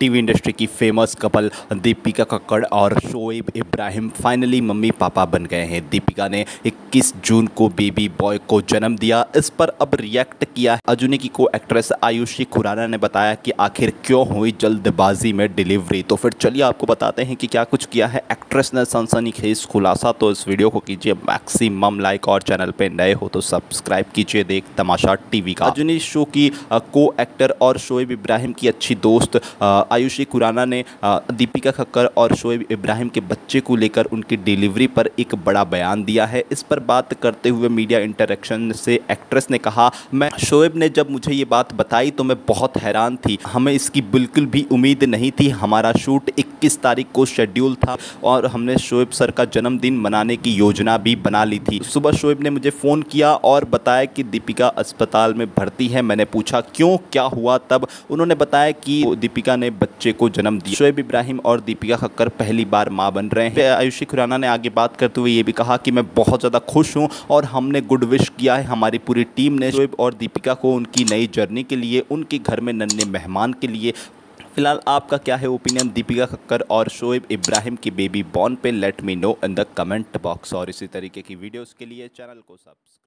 TV industry की famous couple Deepika Kakkar और Shoaib Ibrahim finally mummy papa बन गए हैं। दीपिका ने 21 जून को बेबी बॉय को जन्म दिया। इस पर अब रिएक्ट किया अजूनी की को एक्ट्रेस आयुषी खुराना ने बताया कि आखिर क्यों हुई जल्दबाजी में डिलीवरी। तो फिर चलिए आपको बताते हैं कि क्या कुछ किया है एक्ट्रेस ने सनसनीखेज खुलासा। तो इस वीडियो को कीजिए मैक्सिमम लाइक और चैनल पे नए हो तो सब्सक्राइब कीजिए देख तमाशा टीवी का। अजूनी शो की को एक्टर और शोएब इब्राहिम की अच्छी दोस्त आयुषी खुराना ने दीपिका कक्कड़ और शोएब इब्राहिम के बच्चे को लेकर उनकी डिलीवरी पर एक बड़ा बयान दिया है। इस पर बात करते हुए मीडिया इंटरेक्शन से एक्ट्रेस ने कहा, मैं शोएब ने जब मुझे ये बात बताई तो मैं बहुत हैरान थी। हमें इसकी बिल्कुल भी उम्मीद नहीं थी। हमारा शूट 21 तारीख को शेड्यूल था और हमने शोएब सर का जन्मदिन मनाने की योजना भी बना ली थी। सुबह शोएब ने मुझे फ़ोन किया और बताया कि दीपिका अस्पताल में भर्ती है। मैंने पूछा क्यों, क्या हुआ, तब उन्होंने बताया कि दीपिका ने बच्चे को जन्म दिया। शोएब इब्राहिम और दीपिका कक्कड़ पहली बार मां बन रहे हैं। आयुषी खुराना ने आगे बात करते हुए ये भी कहा कि मैं बहुत ज़्यादा खुश हूं और हमने गुड विश किया है। हमारी पूरी टीम ने शोएब और दीपिका को उनकी नई जर्नी के लिए, उनके घर में नन्हे मेहमान के लिए। फिलहाल आपका क्या है ओपिनियन दीपिका कक्कड़ और शोएब इब्राहिम की बेबी बॉर्न पे? Let me know in the comment box. और इसी तरीके की वीडियोस के लिए चैनल को सब्सक्राइब